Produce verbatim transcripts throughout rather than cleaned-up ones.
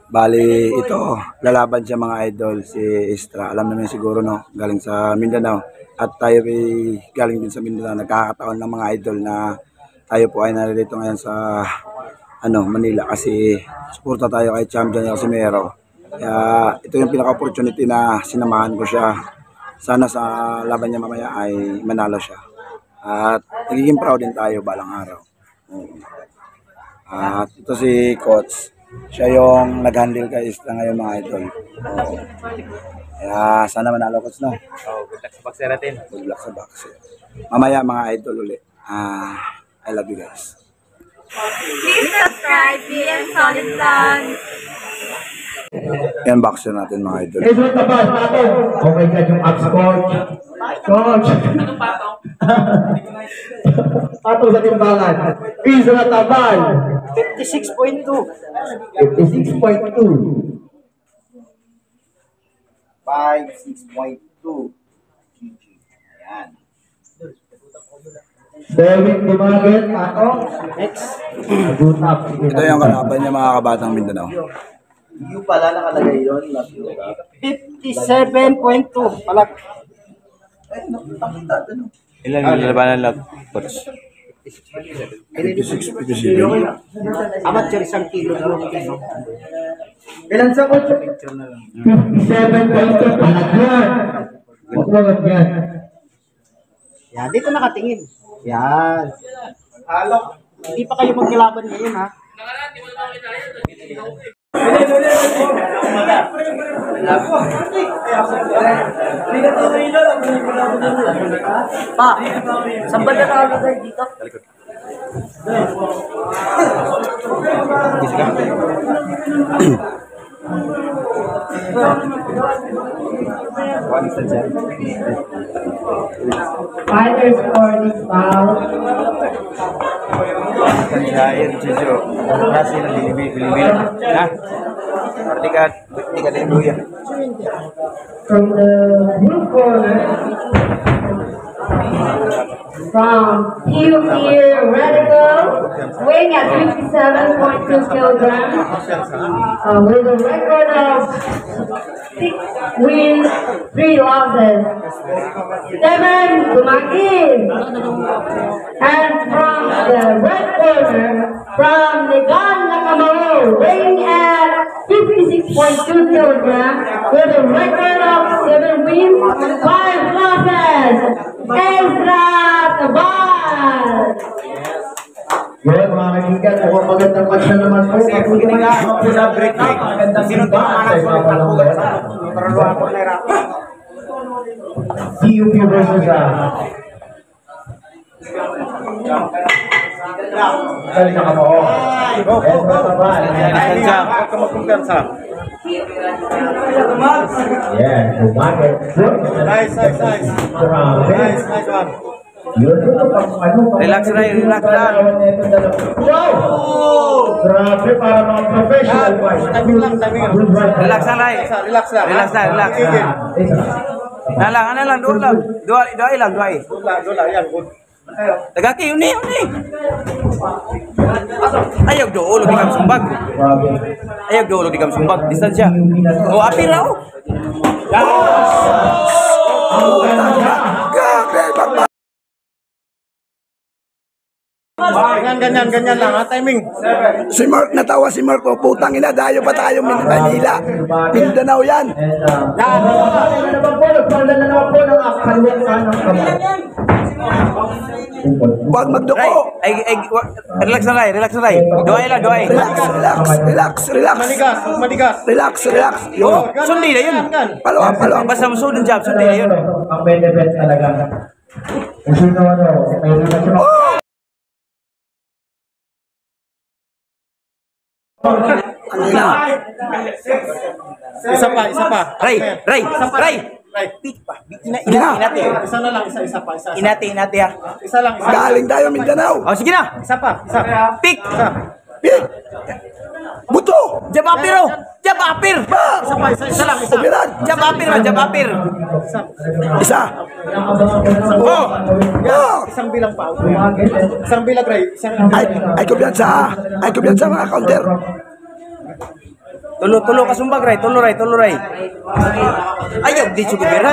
Bali, ito, lalaban siya mga idol, si Istra. Alam naman siguro, no? Galing sa Mindanao. At tayo ay galing din sa Mindanao. Nagkakataon ng mga idol na tayo po ay narito ngayon sa ano, Manila kasi suporta tayo kay Champion Casimero. Kaya ito yung pinaka-opportunity na sinamahan ko siya. Sana sa laban niya mamaya ay manalo siya. At nagiging proud din tayo balang araw. At ito si Coach. Siya yung nag-handle kay Istra ngayon mga idol. Oh. Kaya sana manalo Coach, no? Oh, good luck sa boxer natin. Good luck sa boxer. Mamaya mga idol ulit. Ah, I love you guys. Please subscribe B M Solid Vlog. Yan boxer natin mga idol. Eh, so tabas natin. Okay ka yung abs coach. Coach. Anong patong? Patong sa timbangan. Piso na tabal. fifty-six point two. fifty-six point two. fifty-six point two. G G. Ayan. David Dumaget, patong. Next. Ito yung kalaban niya mga kabatang Mindanao. Yung pala nakalagay yun. fifty-seven point two. Palag. Ilan yung labanan lang, Coach? fifty-six, fifty-seven. Amateur isang kilo na lang. Ilan sa coach? fifty-seven point two. Palag yan. Palag yan. Yan, dito nakatingin. Yan. Halo. Hindi pa kayo magkilaban ngayon, ha? Pa, saan ba na nakalagay dito? Fighters for this foul. Kanyain, Jijo. Kasi ng Bilibili. Ha? Partikat, partikat din luya. From the blue corner, from Pure Radical, weighing at fifty-seven point two kilograms, uh, with a record of six wins, three losses. Seven Dumagin. And from the red corner, from Negan Nakamaro, weighing at fifty-six point two kilograms, with a record of seven wins, five losses. Ezra Tabal! Yun, mga kaibigan, kung magandang match na naman po, patuloy na sa break na, magandang simba sa mga palanggan. C U P versus ah. Dali ka mo. Ezra Tabal. Huwag ka magkumpiyansa. Yeah, Dumaget. Nice, nice, nice. Nice, nice one. Relax na, relax lang. Wow! Grabe, para mga professional. Timing lang, timing lang. Relax lang, Ray. Relax lang. Relax lang, relax. Ano lang, ano lang, dua lang. Dua, dua lang, dua. Dula, dula, yan, good. Tagaki, uni, uni. Ayaw doon, di kami sumbag. Ayaw doon, di kami sumbag. Distansya. O, api raw. Ganyan, ganyan, ganyan lang, ha? Timing. Si Mark, natawa si Mark, oh, putang ina, dayo pa tayo Manila. Mindanao yan. Yan, naman po, nagpanda na naman po ng akaliwan ng kamay. Huwag magduko. Ay, ay, relax na, Ray, relax na, Ray. Doay lang, doay. Relax, relax, relax, relax. Maligas, maligas. Relax, relax. Yo. Sundi na yun. Paluwa, paluwa. Basta masudin job, sundi na yun. Ang benefit talaga. Kasi no, ano, may relasyon ako. Ano na? Isa pa, isa pa. Ray, Ray, Ray. Ray. Ina, ina, inati. Isa na lang, isa, isa pa, isa. Inati, inati, ha. Isa lang, isa. Galing tayo Mindanao. O, sige na. Isa pa, isa. Pick. Isa. Pik! Buto! Jabapir, oh. Jabapir. Isa pa, isa, isa lang, isa. Umiran! Jabapir, man, jabapir. Isa! Oh! Oh! Isang bilang pa. Isang bilang, Ray. Isang Ay, ay kumpiyansa! Ay kumpiyansa mga counter! Tulo, tulo ka sumbag, Ray. Tulo, Ray. Tulo, Ray. Ayaw, di sugubiran.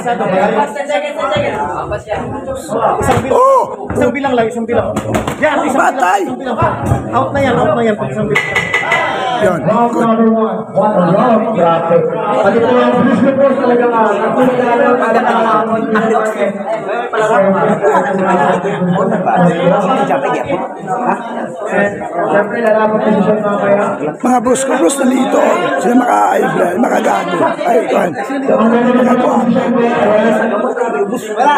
Oh! Isang bilang lang, isang bilang. Yan, isang Batay! bilang. Isang bilang. Out na yan, out na yan. Pag isang bilang. Yun. Round number one. One round. Grabe. Pati po yung Brisbane Boys talaga nga. Nakulit na lang para Siyempre, lalaban posisyon mamaya. Mga bros ko, bros na dito. Sila maka-eyebrow, makagago. Ay, kuhan. Ang ganda naman ang posisyon mo. Wala.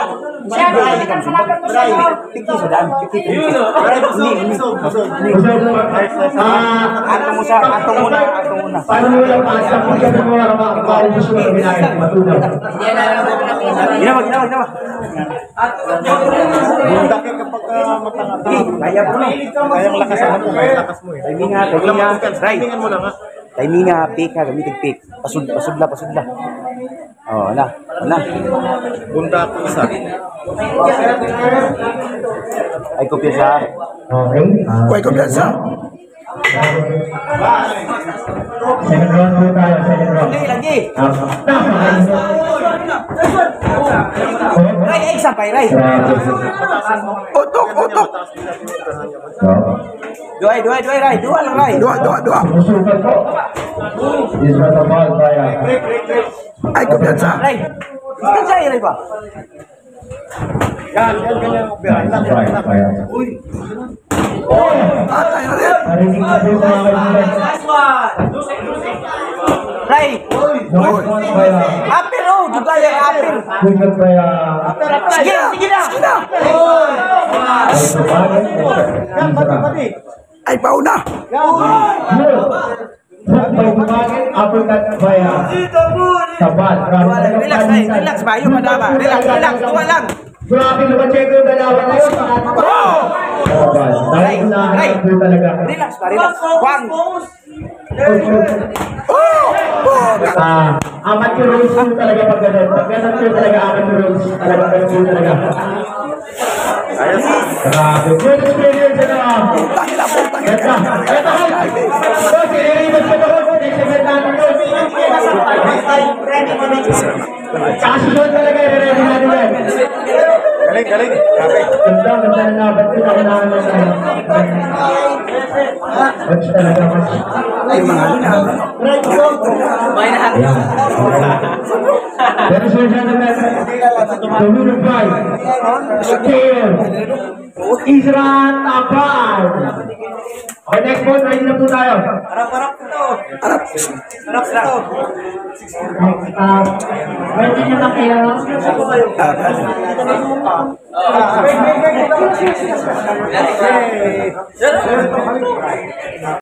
Ah, Atong mo sa, atong muna, atong muna. paano mo lang pa sa kung gano'n mo lang makakakaroon mo siya ng ginaya matunaw. Ginawag, ginawag, ginawag. Daki kapag uh, matanga. Kaya po na. Kayang lakasan mo, kayang lakas mo eh. Timing nga, timing nga. Ray. Timingan mo lang ha. Timing nga, pick ha, gamitin pick. Pasud, pasudla, pasudla. Oh, ala, ala. Bunda ko isa. Ay, kopya siya. Okay. ah, Kuhay kumpiyansa. Second round po tayo, second round. Lagi, lagi. Ah, Ray, ay, sampay, Ray. Utok, utok. Duay, duay, duay, Ray. Duwa lang, Ray. Dua, dua, dua. Susukat po. This was a ball kaya. Ay, kumpiyansa. Ray. Istan siya, Ray pa. Yan, yan, ganyan. Right, kaya. Atay na rin. Narinig na po mga kaibigan. Ray. Nice one kaya. Apir, oh. Dugay, apir. Sugat kaya. Sige na, sige na. Sige na. Ay, sabagay. Yan, pati, pati. Ay, pauna. May bumagin, uppercut kaya. Sabat. Duwa lang. Relax, Ray. Relax ba? Yung madama. Relax, relax. Duwa lang. Grabe naman check yung dalawa na yun. Sabat. Dahil na Ray. po talaga. Relax ba? Relax. Wang. Oh! Oh! Ah, amateur rules po talaga pag ganun. Pag ganun po talaga amateur rules. Talaga ganun po talaga. Grabe. Good experience na. Putang ina, putang ina. Ito. Ito. So, sinirimas ko na ko. Next event natin yun. Kasusunod talaga. I-ready natin yan. Galing, galing. Grabe. Ganda, ganda na nabat ko. Nakunahan na sa match talaga, match. Ay, mga linaban. Ayan. Pero sir, siya naman. The winner by Skill Isra Tabal. Okay, next one. Ready na po tayo. Harap-harap ito. Arap. Harap-harap. Ah, ready na na kayo? Ah,